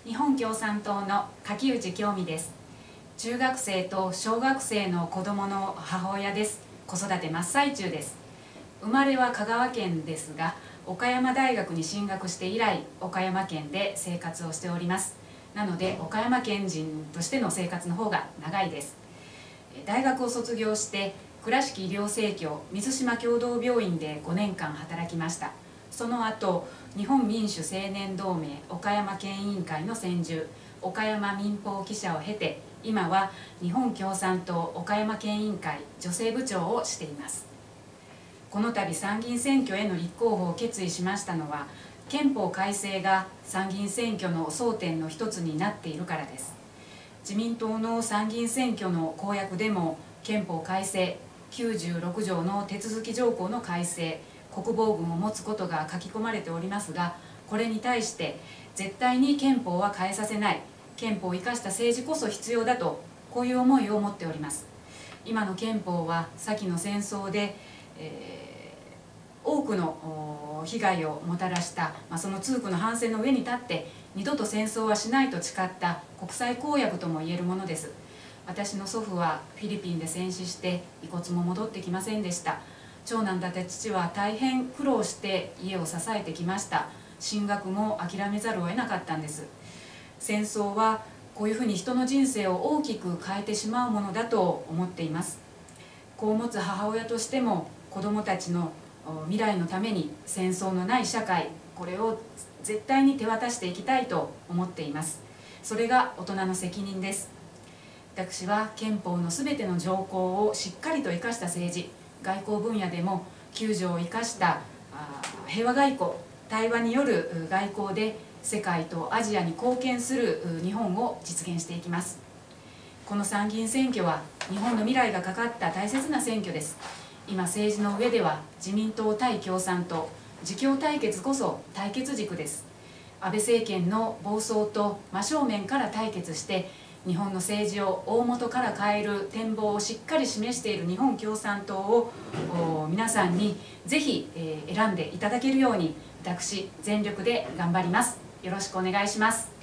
日本共産党の柿内京美です。中学生と小学生の子供の母親です。子育て真っ最中です。生まれは香川県ですが、岡山大学に進学して以来、岡山県で生活をしております。なので岡山県人としての生活の方が長いです。大学を卒業して倉敷医療生協水島共同病院で5年間働きました。その後、日本民主青年同盟岡山県委員会の専従、岡山民報記者を経て、今は日本共産党岡山県委員会女性部長をしています。この度参議院選挙への立候補を決意しましたのは、憲法改正が参議院選挙の争点の一つになっているからです。自民党の参議院選挙の公約でも、憲法改正96条の手続き条項の改正、国防軍を持つことが書き込まれておりますが、これに対して絶対に憲法は変えさせない、憲法を生かした政治こそ必要だと、こういう思いを持っております。今の憲法は先の戦争で、多くの被害をもたらした、その痛苦の反省の上に立って二度と戦争はしないと誓った国際公約ともいえるものです。私の祖父はフィリピンで戦死して遺骨も戻ってきませんでした。長男だった父は大変苦労して家を支えてきました。進学も諦めざるを得なかったんです。戦争はこういうふうに人の人生を大きく変えてしまうものだと思っています。子を持つ母親としても、子どもたちの未来のために戦争のない社会、これを絶対に手渡していきたいと思っています。それが大人の責任です。私は憲法のすべての条項をしっかりと生かした政治、外交分野でも9条を生かした平和外交、対話による外交で世界とアジアに貢献する日本を実現していきます。この参議院選挙は日本の未来がかかった大切な選挙です。今政治の上では自民党対共産党、自共対決こそ対決軸です。安倍政権の暴走と真正面から対決して、日本の政治を大元から変える展望をしっかり示している日本共産党を皆さんにぜひ選んでいただけるように、私全力で頑張ります。よろしくお願いします。